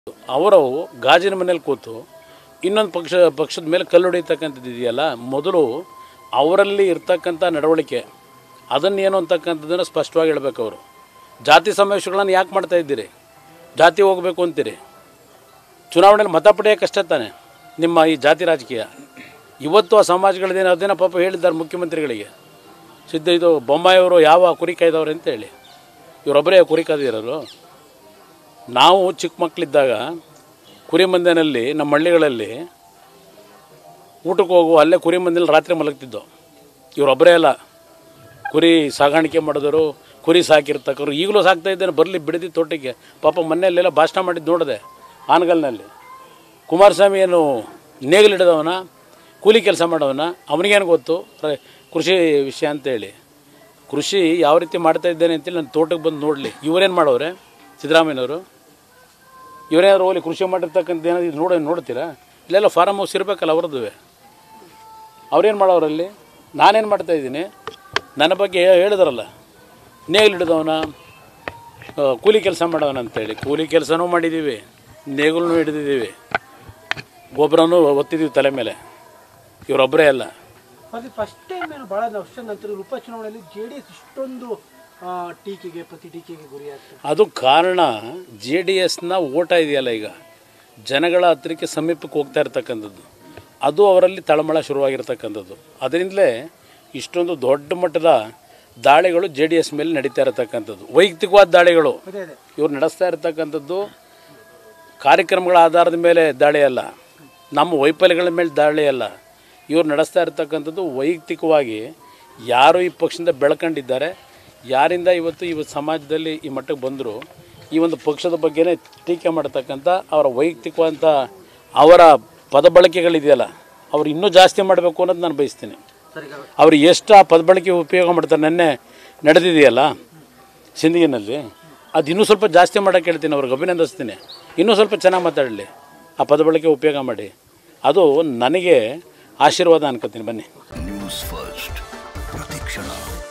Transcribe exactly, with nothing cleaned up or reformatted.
ಅವರು ಗಾಜಿನ ಮನೇಲಿ ಕೂತು ಇನ್ನೊಂದು ಪಕ್ಷ ಪಕ್ಷದ ಮೇಲೆ ಕಲ್ಲು ಹೊಡಿತಕ್ಕಂಥದ್ದು ಇದೆಯಲ್ಲ, ಮೊದಲು ಅವರಲ್ಲಿ ಇರ್ತಕ್ಕಂಥ ನಡವಳಿಕೆ ಅದನ್ನೇನು ಅಂತಕ್ಕಂಥದ್ದನ್ನು ಸ್ಪಷ್ಟವಾಗಿ ಹೇಳಬೇಕು. ಅವರು ಜಾತಿ ಸಮಾವೇಶಗಳನ್ನು ಯಾಕೆ ಮಾಡ್ತಾ ಇದ್ದೀರಿ? ಜಾತಿ ಹೋಗಬೇಕು ಅಂತೀರಿ. ಚುನಾವಣೆಯಲ್ಲಿ ಮತ ಪಡೆಯೋಕ್ಕಷ್ಟೇ ತಾನೆ ನಿಮ್ಮ ಈ ಜಾತಿ ರಾಜಕೀಯ. ಇವತ್ತು ಆ ಸಮಾಜಗಳದೇನು ಅದೇನೋ ಪಾಪ ಹೇಳಿದ್ದಾರೆ ಮುಖ್ಯಮಂತ್ರಿಗಳಿಗೆ. ಸಿದ್ಧ ಇದು ಬೊಮ್ಮಾಯಿಯವರು ಯಾವ ಕುರಿ ಕಾಯ್ದವ್ರೆ ಅಂತ ಹೇಳಿ, ಇವರೊಬ್ಬರೇ ಕುರಿ ಕಾದಿರೋರು. ನಾವು ಚಿಕ್ಕ ಮಕ್ಕಳಿದ್ದಾಗ ಕುರಿ ಮಂದಿನಲ್ಲಿ ನಮ್ಮ ಹಳ್ಳಿಗಳಲ್ಲಿ ಊಟಕ್ಕೆ ಹೋಗುವ ಅಲ್ಲೇ ಕುರಿ ಮಂದಿನಲ್ಲಿ ರಾತ್ರಿ ಮಲಗ್ತಿದ್ದೋ. ಇವರೊಬ್ಬರೇ ಅಲ್ಲ, ಕುರಿ ಸಾಗಾಣಿಕೆ ಮಾಡಿದವರು, ಕುರಿ ಸಾಕಿರ್ತಕ್ಕರು ಈಗಲೂ ಸಾಕ್ತಾ ಇದ್ದೇನೆ. ಬರಲಿ ಬಿಡದಿ ತೋಟಕ್ಕೆ. ಪಾಪ ಮನೆಯಲ್ಲೆಲ್ಲ ಭಾಷಣ ಮಾಡಿದ್ದು ನೋಡಿದೆ ಆನಗಲ್ನಲ್ಲಿ. ಕುಮಾರಸ್ವಾಮಿ ಏನು ನೇಗಿಲಿಡಿದವನ, ಕೂಲಿ ಕೆಲಸ ಮಾಡೋವನ, ಅವನಿಗೇನು ಗೊತ್ತು ಕೃಷಿ ವಿಷಯ ಅಂತೇಳಿ. ಕೃಷಿ ಯಾವ ರೀತಿ ಮಾಡ್ತಾ ಇದ್ದೇನೆ ಅಂತೇಳಿ ನನ್ನ ತೋಟಕ್ಕೆ ಬಂದು ನೋಡಲಿ. ಇವರೇನು ಮಾಡೋರೆ ಸಿದ್ದರಾಮಯ್ಯನವರು? ಇವರೇನಾದ್ರು ಹೋಗಲಿ ಕೃಷಿ ಮಾಡಿರ್ತಕ್ಕಂಥ ಏನಾದ್ರು ನೋಡಿ ನೋಡ್ತೀರಾ? ಇಲ್ಲೆಲ್ಲ ಫಾರಮ್ ಹೌಸ್ ಇರಬೇಕಲ್ಲ ಅವ್ರದ್ದು. ಅವ್ರೇನು ಮಾಡೋರಲ್ಲಿ? ನಾನೇನು ಮಾಡ್ತಾಯಿದ್ದೀನಿ? ನನ್ನ ಬಗ್ಗೆ ಹೇಳಿದ್ರಲ್ಲ, ನೇಗಿಲು ಹಿಡಿದವನ, ಕೂಲಿ ಕೆಲಸ ಮಾಡೋವನ ಅಂತೇಳಿ. ಕೂಲಿ ಕೆಲಸನೂ ಮಾಡಿದ್ದೀವಿ, ನೇಗಿಲೂ ಹಿಡಿದಿದ್ದೀವಿ, ಗೊಬ್ಬರನೂ ಒತ್ತಿದ್ದೀವಿ ತಲೆ ಮೇಲೆ. ಇವರೊಬ್ಬರೇ ಅಲ್ಲ. ಅದು ಫಸ್ಟ್ ಟೈಮ್ ಏನು ಭಾಳ ವರ್ಷ ನಂತರ ಉಪಚುನಾವಣೆಯಲ್ಲಿ ಜೆ ಡಿ ಎಸ್ ಇಷ್ಟೊಂದು ಟೀಕೆಗೆ ಪ್ರತಿ ಟೀಕೆಗೆ ಗುರಿಯಾಗ್ತದೆ. ಅದು ಕಾರಣ ಜೆ ಡಿ ಎಸ್ನ ಓಟ ಇದೆಯಲ್ಲ, ಈಗ ಜನಗಳ ಹತ್ತಿರಕ್ಕೆ ಸಮೀಪಕ್ಕೆ ಹೋಗ್ತಾ ಇರ್ತಕ್ಕಂಥದ್ದು, ಅದು ಅವರಲ್ಲಿ ತಳಮಳ ಶುರುವಾಗಿರ್ತಕ್ಕಂಥದ್ದು. ಅದರಿಂದಲೇ ಇಷ್ಟೊಂದು ದೊಡ್ಡ ಮಟ್ಟದ ದಾಳಿಗಳು ಜೆ ಡಿ ಎಸ್ ಮೇಲೆ ನಡೀತಾ ಇರತಕ್ಕಂಥದ್ದು. ವೈಯಕ್ತಿಕವಾದ ದಾಳಿಗಳು ಇವ್ರು ನಡೆಸ್ತಾ ಇರತಕ್ಕಂಥದ್ದು. ಕಾರ್ಯಕ್ರಮಗಳ ಆಧಾರದ ಮೇಲೆ ದಾಳಿ ಅಲ್ಲ, ನಮ್ಮ ವೈಫಲ್ಯಗಳ ಮೇಲೆ ದಾಳಿ ಅಲ್ಲ. ಇವ್ರು ನಡೆಸ್ತಾ ಇರ್ತಕ್ಕಂಥದ್ದು ವೈಯಕ್ತಿಕವಾಗಿ ಯಾರು ಈ ಪಕ್ಷದಿಂದ ಬೆಳ್ಕೊಂಡಿದ್ದಾರೆ, ಯಾರಿಂದ ಇವತ್ತು ಇವತ್ತು ಸಮಾಜದಲ್ಲಿ ಈ ಮಟ್ಟಕ್ಕೆ ಬಂದರು, ಈ ಒಂದು ಪಕ್ಷದ ಬಗ್ಗೆನೇ ಟೀಕೆ ಮಾಡ್ತಕ್ಕಂಥ ಅವರ ವೈಯಕ್ತಿಕವಾದಂಥ ಅವರ ಪದ ಬಳಕೆಗಳಿದೆಯಲ್ಲ, ಅವ್ರು ಇನ್ನೂ ಜಾಸ್ತಿ ಮಾಡಬೇಕು ಅನ್ನೋದು ನಾನು ಬಯಸ್ತೀನಿ. ಅವರು ಎಷ್ಟು ಆ ಪದ ಬಳಕೆ ಉಪಯೋಗ ಮಾಡ್ತಾರೆ, ನೆನ್ನೆ ನಡೆದಿದೆಯಲ್ಲ ಸಿಂದಗಿನಲ್ಲಿ, ಅದು ಇನ್ನೂ ಸ್ವಲ್ಪ ಜಾಸ್ತಿ ಮಾಡೋಕ್ಕೆ ಹೇಳ್ತೀನಿ. ಅವ್ರಿಗೆ ಅಭಿನಂದಿಸ್ತೀನಿ. ಇನ್ನೂ ಸ್ವಲ್ಪ ಚೆನ್ನಾಗಿ ಮಾತಾಡಲಿ, ಆ ಪದ ಬಳಕೆ ಉಪಯೋಗ ಮಾಡಿ. ಅದು ನನಗೆ ಆಶೀರ್ವಾದ ಅನ್ಕೋತೀನಿ. ಬನ್ನಿ. ನ್ಯೂಸ್ ಫಸ್ಟ್ ಪ್ರತಿಕ್ಷಣ.